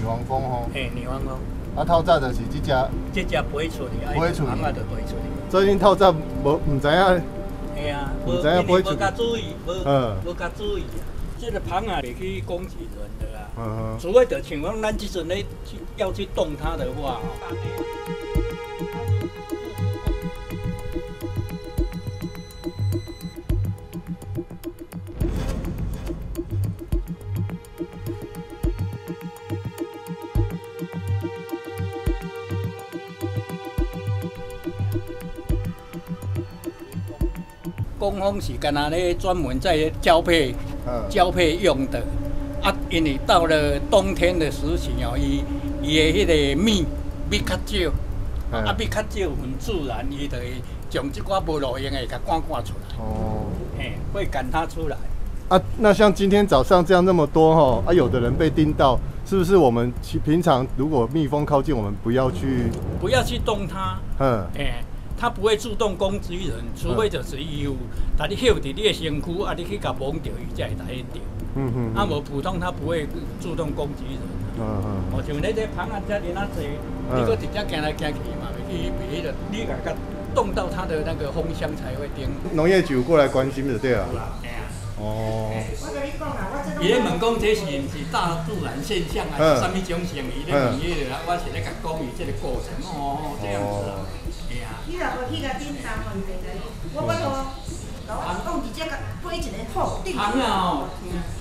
黄蜂哦。 嘿，女黄蜂。 啊，透早就是这只。 这只飞出去， 飞出去。 螃蟹就飞出去。 所以恁透早唔知影。 嘿啊， 唔知影飞出去。 无甲注意，无甲注意啊。这个螃蟹袂去攻击人的啦。除非就像讲咱这阵咧要去动它的话。工蜂是干那咧专门在交配用的，啊，因为到了冬天的时期哦，伊的迄个蜜较少，啊蜜较少很自然，伊就会将这寡无路用的给赶出来。哦，嘿，会赶它出来。 啊，那像今天早上这样那么多哈，啊，有的人被叮到，是不是我们平常如果蜜蜂靠近我们，不要去动它？它不会主动攻击人，除非就是伊有，它你嗅伫你的身躯，啊，你去甲摸着，伊才会来着。啊，无普通它不会主动攻击人。哦，像那螃蟹遮尔那济，你搁直接行来行去嘛，袂迄个，你甲动到它的那个蜂箱才会叮。 农业局过来关心就对啊。 哦。伊咧问讲，这是大自然现象啊，是啥物种性？伊咧问伊个，我是咧甲讲伊这个过程哦，这样子啊。 你若无去甲叮当问题，我拜托，甲我讲直接甲配一个土顶。 螃蟹哦。